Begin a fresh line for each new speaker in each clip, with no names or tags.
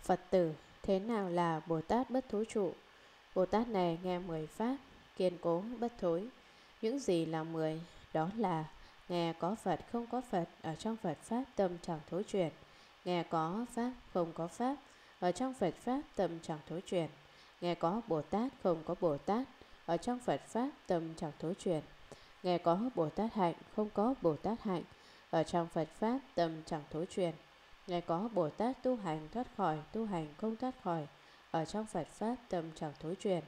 Phật tử, thế nào là Bồ Tát bất thối trụ? Bồ Tát này nghe 10 pháp, kiên cố bất thối. Những gì là 10? Đó là nghe có Phật không có Phật, ở trong Phật Pháp tâm chẳng thối chuyển. Nghe có Pháp không có Pháp, ở trong Phật Pháp tâm chẳng thối chuyển. Nghe có Bồ Tát không có Bồ Tát, ở trong Phật Pháp tâm chẳng thối chuyển. Nghe có Bồ Tát hạnh không có Bồ Tát hạnh, ở trong Phật Pháp tâm chẳng thối chuyển. Nghe có Bồ Tát tu hành thoát khỏi, tu hành không thoát khỏi, ở trong Phật Pháp tâm chẳng thối chuyển.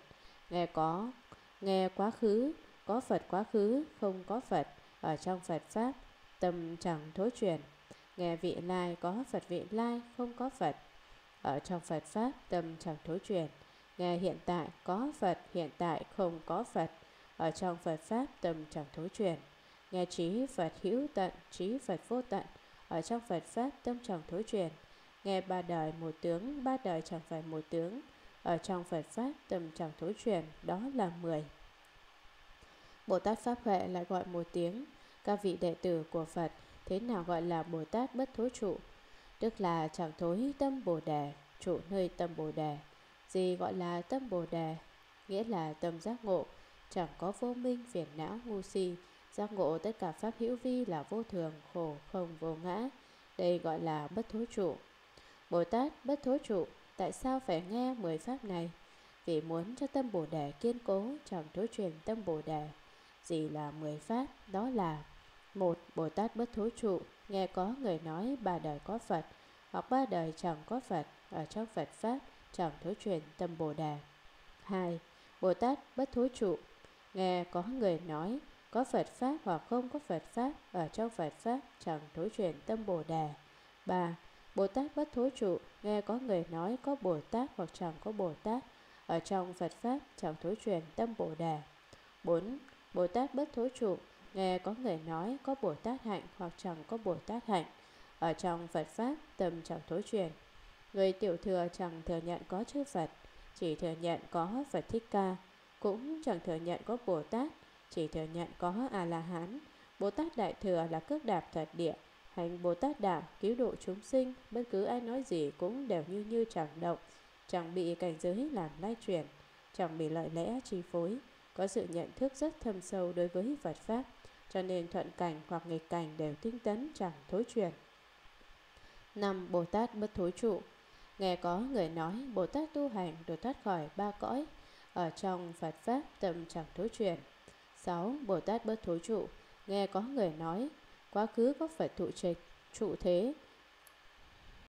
Nghe quá khứ, có Phật quá khứ, không có Phật, ở trong Phật Pháp tâm chẳng thối chuyển. Nghe vị lai, có Phật vị lai, không có Phật, ở trong Phật Pháp tâm chẳng thối chuyển. Nghe hiện tại, có Phật hiện tại, không có Phật, ở trong Phật Pháp tâm chẳng thối chuyển. Nghe trí Phật hữu tận, trí Phật vô tận, ở trong Phật Pháp tâm chẳng thối chuyển. Nghe ba đời một tướng, ba đời chẳng phải một tướng, ở trong Phật Pháp tâm chẳng thối chuyển. Đó là 10. Bồ Tát Pháp Huệ lại gọi một tiếng. Các vị đệ tử của Phật, thế nào gọi là Bồ Tát bất thối trụ? Tức là chẳng thối tâm Bồ Đề, trụ nơi tâm Bồ Đề. Gì gọi là tâm Bồ Đề? Nghĩa là tâm giác ngộ, chẳng có vô minh, phiền não, ngu si, giác ngộ tất cả pháp hữu vi là vô thường, khổ, không, vô ngã. Đây gọi là bất thối trụ. Bồ Tát bất thối trụ, tại sao phải nghe 10 pháp này? Vì muốn cho tâm Bồ Đề kiên cố, chẳng thối chuyển tâm Bồ Đề. Gì là 10 pháp? Đó là: 1. Bồ Tát bất thối trụ, nghe có người nói ba đời có Phật, hoặc ba đời chẳng có Phật, ở trong Phật Pháp chẳng thối chuyển tâm Bồ Đề. 2. Bồ Tát bất thối trụ, nghe có người nói có Phật Pháp hoặc không có Phật Pháp, ở trong Phật Pháp chẳng thối chuyển tâm Bồ Đề. 3. Bồ Tát bất thối trụ, nghe có người nói có Bồ Tát hoặc chẳng có Bồ Tát, ở trong Phật Pháp chẳng thối chuyển tâm Bồ Đề. 4. Bồ Tát bất thối trụ, nghe có người nói có Bồ Tát hạnh hoặc chẳng có Bồ Tát hạnh, ở trong Phật Pháp tâm chẳng thối chuyển. Người tiểu thừa chẳng thừa nhận có chư Phật, chỉ thừa nhận có Phật Thích Ca, cũng chẳng thừa nhận có Bồ Tát, chỉ thừa nhận có A-la-hán. Bồ Tát Đại Thừa là cước đạp thật địa, hành Bồ Tát đạo cứu độ chúng sinh, bất cứ ai nói gì cũng đều như chẳng động, chẳng bị cảnh giới làm lay chuyển, chẳng bị lợi lẽ chi phối, có sự nhận thức rất thâm sâu đối với Phật Pháp, cho nên thuận cảnh hoặc nghịch cảnh đều tinh tấn chẳng thối chuyển. 5. Bồ Tát bất thối trụ, nghe có người nói Bồ Tát tu hành được thoát khỏi ba cõi, ở trong Phật Pháp tâm chẳng thối chuyển. 6. Bồ Tát bất thối trụ, nghe có người nói quá khứ có Phật thụ trịch, trụ thế,